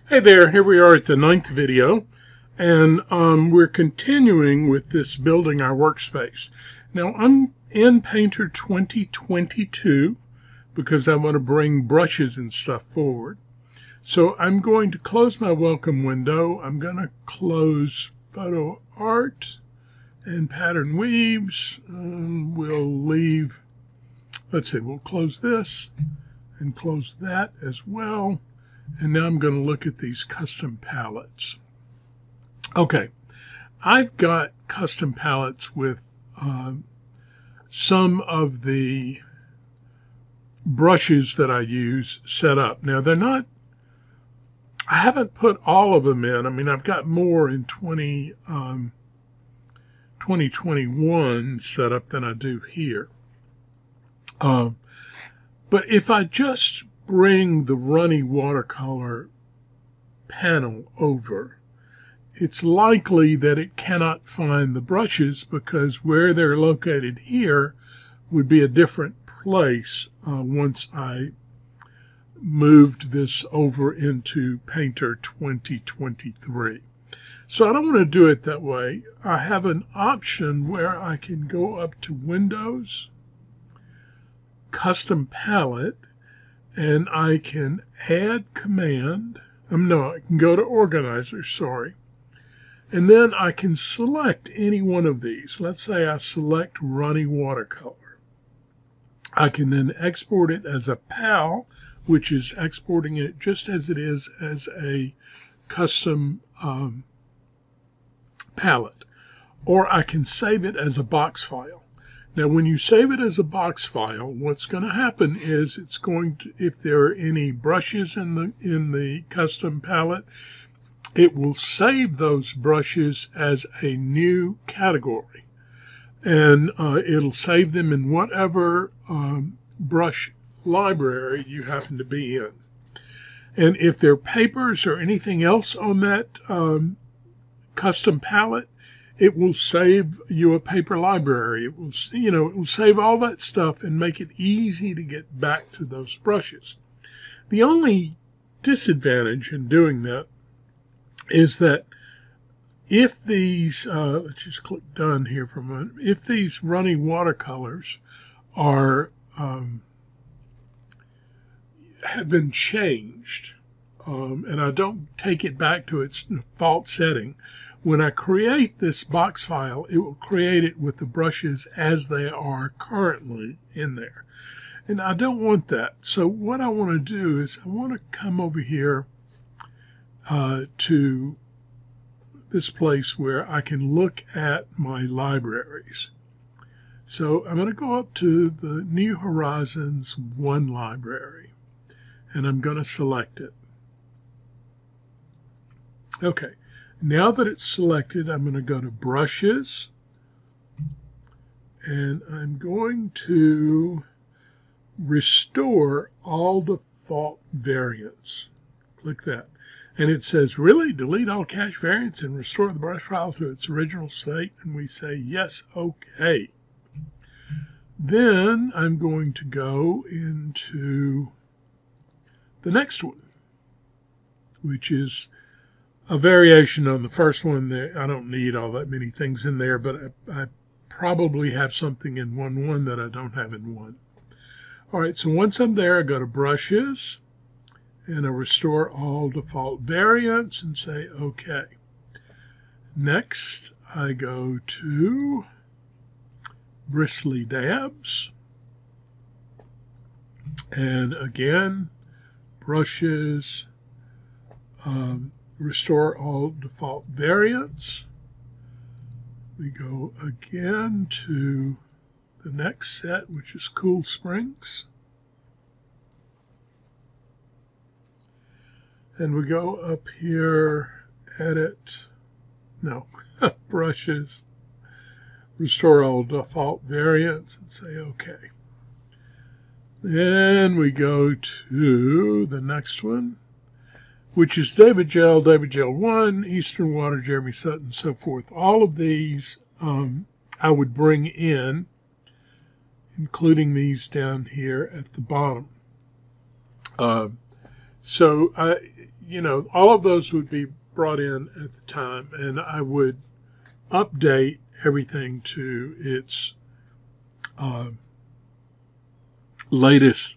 Hey there, here we are at the 9th video, and we're continuing with this building our workspace. Now I'm in Painter 2022 because I want to bring brushes and stuff forward. So I'm going to close my welcome window. I'm going to close Photo Art and Pattern Weaves. We'll leave, we'll close this and close that as well. And now I'm going to look at these custom palettes. Okay, I've got custom palettes with some of the brushes that I use set up. Now they're not, I haven't put all of them in. I mean, I've got more in 2021 set up than I do here. But if I just bring the runny watercolor panel over, it's likely that it cannot find the brushes because where they're located here would be a different place once I moved this over into Painter 2023. So I don't want to do it that way. I have an option where I can go up to Windows, Custom Palette, and I can add command. I can go to organizer, sorry. And then I can select any one of these. Let's say I select runny watercolor. I can then export it as a PAL, which is exporting it just as it is as a custom palette. Or I can save it as a box file. Now, when you save it as a box file, what's going to happen is it's going to, if there are any brushes in the custom palette, it will save those brushes as a new category. And it'll save them in whatever brush library you happen to be in. And if there are papers or anything else on that custom palette, it will save you a paper library. It will, it will save all that stuff and make it easy to get back to those brushes. The only disadvantage in doing that is that if these, let's just click done here for a moment. If these runny watercolors are, have been changed, and I don't take it back to its default setting, when I create this box file, it will create it with the brushes as they are currently in there. And I don't want that. So what I want to do is I want to come over here to this place where I can look at my libraries. So I'm going to go up to the New Horizons 1 library, and I'm going to select it. Okay. Now that it's selected, I'm going to go to Brushes, and I'm going to restore all default variants. Click that. And it says, really? Delete all cache variants and restore the brush file to its original state? And we say, yes, okay. Then I'm going to go into the next one, which is a variation on the first one. I don't need all that many things in there, but I probably have something in 1.1 that I don't have in 1. All right, so once I'm there, I go to Brushes, and I restore all default variants and say OK. Next, I go to Bristly Dabs, and again, Brushes, restore all default variants. We go again to the next set, which is Cool Springs. And we go up here, Edit, Brushes, restore all default variants and say OK. Then we go to the next one, which is David Gel 1, Eastern Water, Jeremy Sutton, so forth. All of these I would bring in, including these down here at the bottom. So you know, all of those would be brought in at the time, and I would update everything to its latest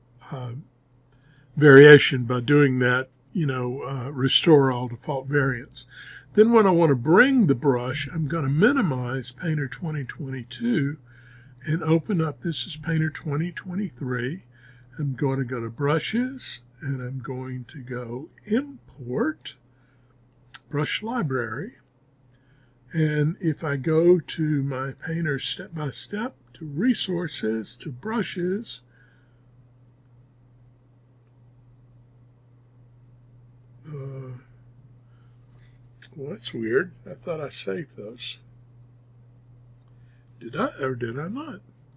variation by doing that, you know, restore all default variants. Then when I want to bring the brush, I'm going to minimize Painter 2022 and open up, this is Painter 2023. I'm going to go to Brushes, and I'm going to go Import, Brush Library. And if I go to my Painter step-by-step, to Resources, to Brushes, well, that's weird. I thought I saved those. Did I or did I not?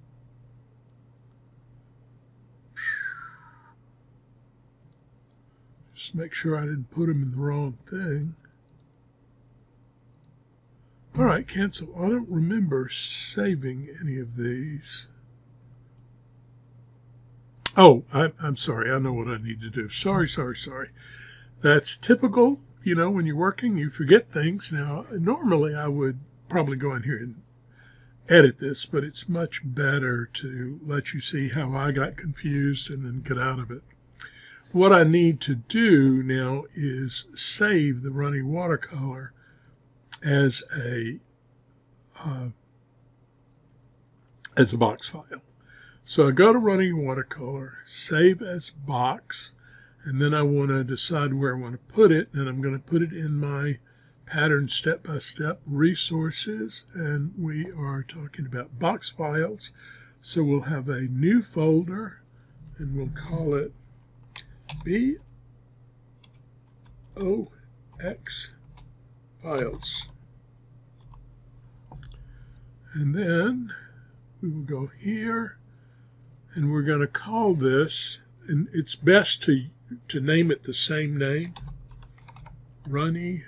Just make sure I didn't put them in the wrong thing. All right, cancel. I don't remember saving any of these. Oh, I'm sorry. I know what I need to do. Sorry. That's typical. You know, when you're working, you forget things. Now, normally I would probably go in here and edit this, but it's much better to let you see how I got confused and then get out of it. What I need to do now is save the runny watercolor as a box file. So I go to runny watercolor, save as box, and then I want to decide where I want to put it, and I'm going to put it in my pattern step-by-step resources, and we are talking about box files. So we'll have a new folder, and we'll call it BOX files. And then we will go here, and we're going to call this, and it's best to name it the same name, Runny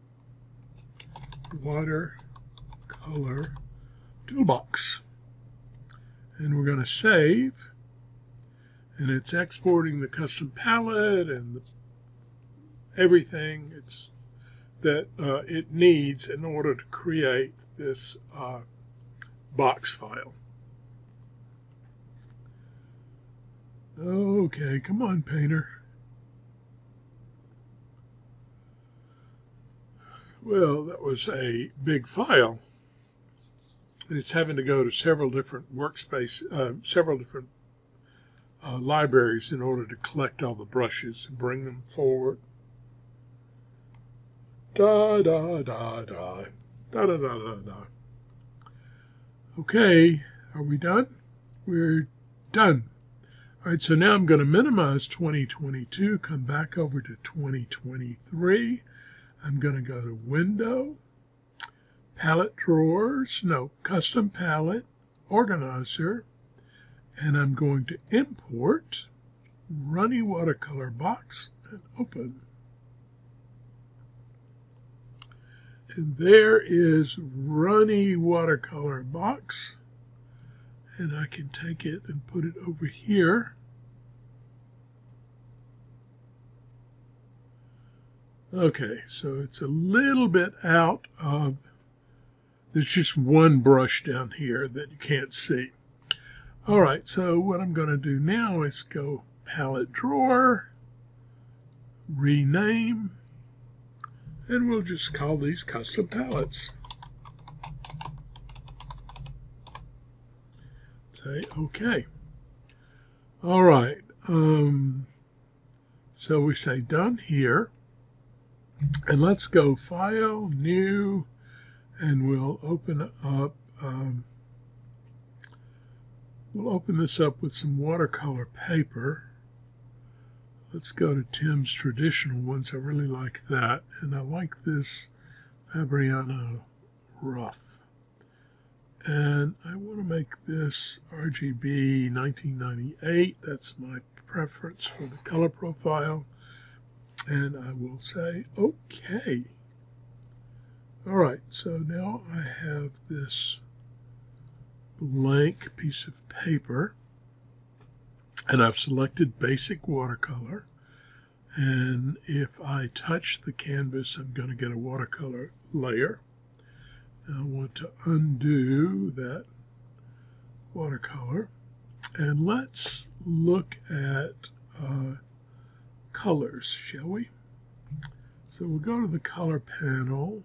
Watercolor Toolbox. And we're going to save, and it's exporting the custom palette and everything that it needs in order to create this box file. Okay, come on, Painter. Well, that was a big file, and it's having to go to several different workspace, several different libraries in order to collect all the brushes and bring them forward. Da da da da da da da da da. Okay, are we done? We're done. All right, so now I'm going to minimize 2022, come back over to 2023. I'm going to go to Window, Palette Drawers, no, Custom Palette, Organizer, and I'm going to import Runny Watercolor Box and open. And there is Runny Watercolor Box. And I can take it and put it over here. Okay, so it's a little bit out of, there's just one brush down here that you can't see. All right, so what I'm going to do now is go Palette Drawer, rename, and we'll just call these Custom Palettes. Say OK. All right. So we say done here. And let's go File, New, and we'll open up. We'll open this up with some watercolor paper. Let's go to Tim's traditional ones. I really like that. And I like this Fabriano Rough. And I want to make this RGB 1998. That's my preference for the color profile. And I will say OK. All right, so now I have this blank piece of paper. And I've selected basic watercolor. And if I touch the canvas, I'm going to get a watercolor layer. I want to undo that watercolor. And let's look at colors, shall we? So we'll go to the color panel.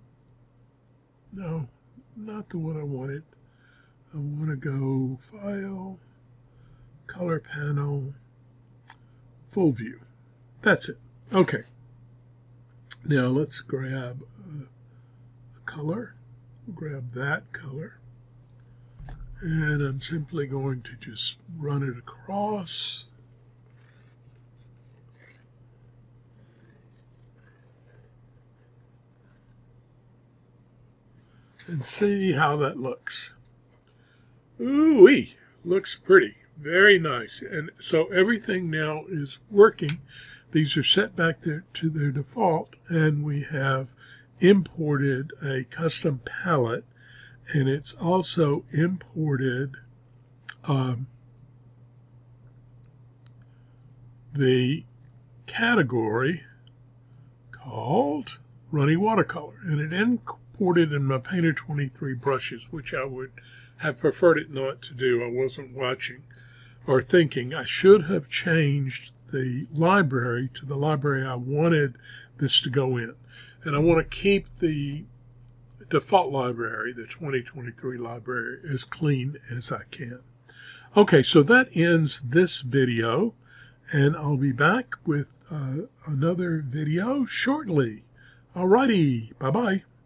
No, not the one I wanted. I want to go File, Color Panel, Full View. That's it. Okay. Now let's grab a color. Grab that color. And I'm simply going to just run it across. And see how that looks. Ooh-wee, looks pretty, very nice. And so everything now is working. These are set back there to their default, and we have imported a custom palette, and it's also imported the category called Runny Watercolor, and it imported in my Painter 23 brushes, which I would have preferred it not to do. I wasn't watching or thinking. I should have changed the library to the library I wanted this to go in. And I want to keep the default library, the 2023 library, as clean as I can. Okay, so that ends this video, and I'll be back with another video shortly. Alrighty, bye-bye.